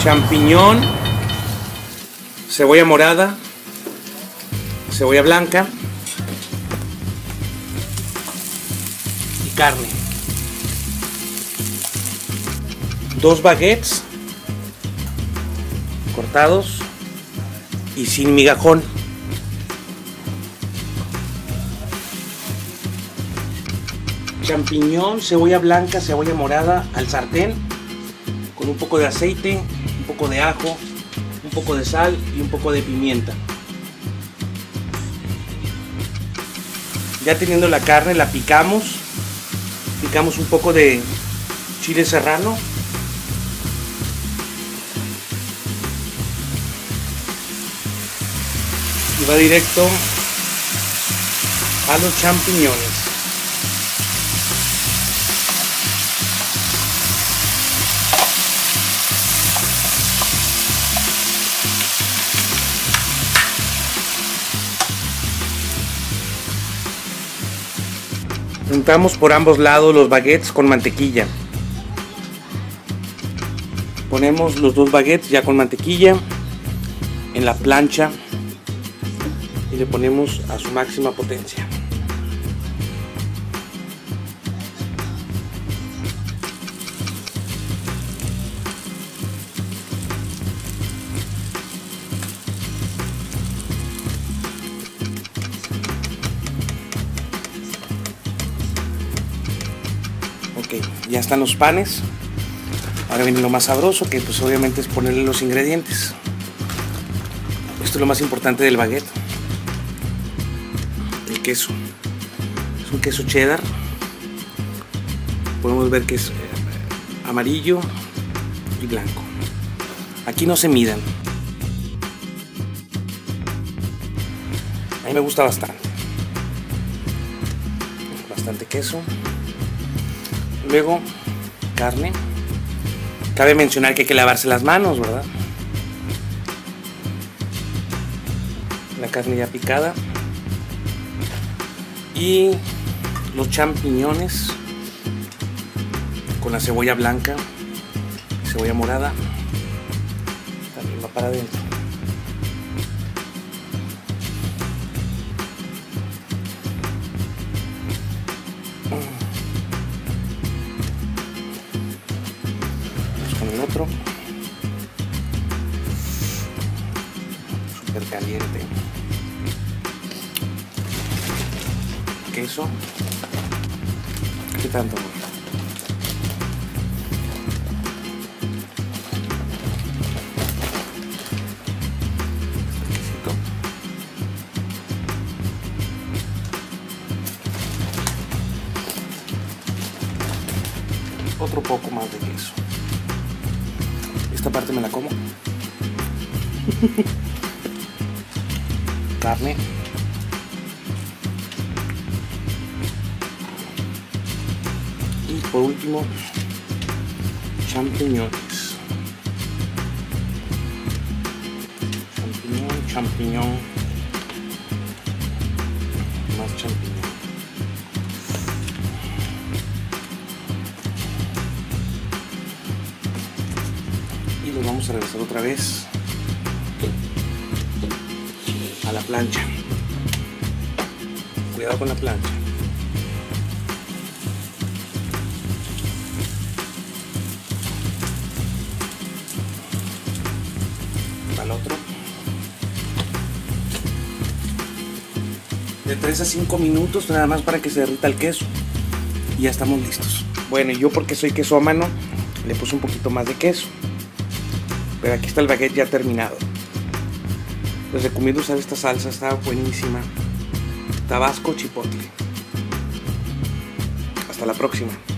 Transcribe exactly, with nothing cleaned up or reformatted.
champiñón, cebolla morada, cebolla blanca y carne. Dos baguettes cortados y sin migajón. Champiñón, cebolla blanca, cebolla morada al sartén con un poco de aceite, un poco de ajo, un poco de sal y un poco de pimienta. Ya teniendo la carne, la picamos, picamos un poco de chile serrano, y va directo a los champiñones. Untamos por ambos lados los baguettes con mantequilla. Ponemos los dos baguettes ya con mantequilla en la plancha y le ponemos a su máxima potencia. Ok, ya están los panes. Ahora viene lo más sabroso, que pues obviamente es ponerle los ingredientes. Esto es lo más importante del baguette. El queso. Es un queso cheddar. Podemos ver que es amarillo y blanco. Aquí no se midan. A mí me gusta bastante. Bastante queso. Luego, carne. Cabe mencionar que hay que lavarse las manos, ¿verdad? La carne ya picada. Y los champiñones con la cebolla blanca, cebolla morada, también va para adentro. El otro súper caliente, queso. ¿Qué tanto, amor? Quesito. Otro poco más de queso. Esta parte me la como. Carne. Y por último, champiñones. Champiñón, champiñón. Más champiñón. Y los vamos a regresar otra vez a la plancha. Cuidado con la plancha. Al otro. De tres a cinco minutos nada más para que se derrita el queso. Y ya estamos listos. Bueno, yo porque soy quesómano le puse un poquito más de queso. Pero aquí está el baguette ya terminado. Les recomiendo usar esta salsa, está buenísima. Tabasco chipotle. Hasta la próxima.